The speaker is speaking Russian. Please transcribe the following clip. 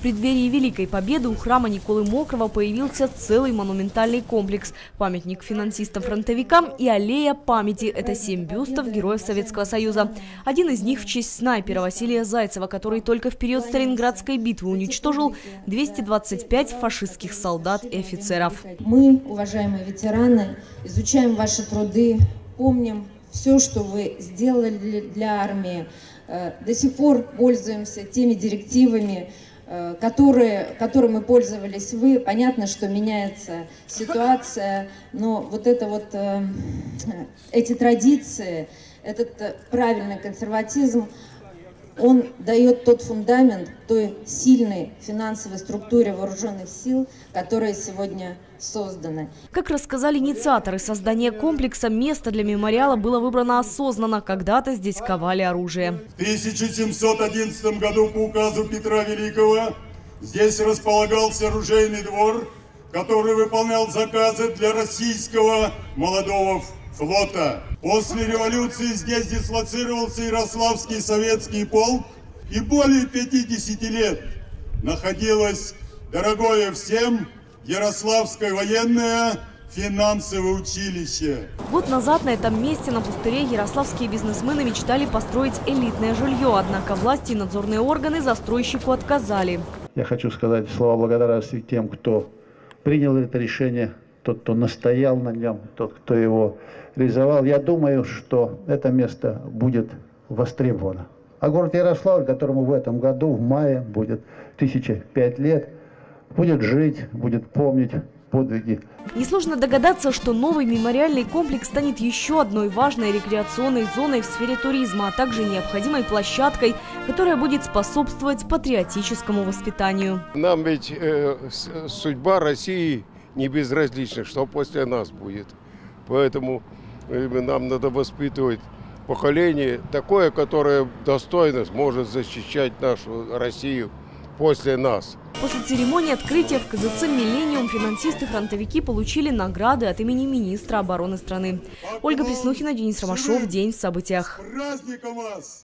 преддверии Великой Победы у храма Николы Мокрого появился целый монументальный комплекс. Памятник финансистам-фронтовикам и аллея памяти. Это 7 бюстов героев Советского Союза. Один из них в честь снайпера Василия Зайцева, который только в период Сталинградской битвы уничтожил 225 фашистских солдат и офицеров. Мы, уважаемые ветераны, изучаем ваши труды, помним все, что вы сделали для армии. До сих пор пользуемся теми директивами, которыми пользовались вы. Понятно, что меняется ситуация, но вот эти традиции, этот правильный консерватизм, он дает тот фундамент той сильной финансовой структуре вооруженных сил, которые сегодня созданы. Как рассказали инициаторы создания комплекса, место для мемориала было выбрано осознанно. Когда-то здесь ковали оружие. В 1711 году по указу Петра Великого здесь располагался оружейный двор, который выполнял заказы для российского молодого флота. После революции здесь дислоцировался Ярославский советский полк, и более 50 лет находилось дорогое всем Ярославское военное финансовое училище. Год назад на этом месте на пустыре ярославские бизнесмены мечтали построить элитное жилье, однако власти и надзорные органы застройщику отказали. Я хочу сказать слова благодарности тем, кто принял это решение, тот, кто настоял на нем, тот, кто его реализовал. Я думаю, что это место будет востребовано. А город Ярославль, которому в этом году, в мае, будет 1005 лет, будет жить, будет помнить подвиги. Несложно догадаться, что новый мемориальный комплекс станет еще одной важной рекреационной зоной в сфере туризма, а также необходимой площадкой, которая будет способствовать патриотическому воспитанию. Нам ведь судьба России не безразлична, что после нас будет. Поэтому нам надо воспитывать поколение такое, которое достойно сможет защищать нашу Россию после нас. После церемонии открытия в КЗЦ «Миллениум» финансисты-фронтовики получили награды от имени министра обороны страны. Ольга Преснухина, Денис Ромашов. День в событиях.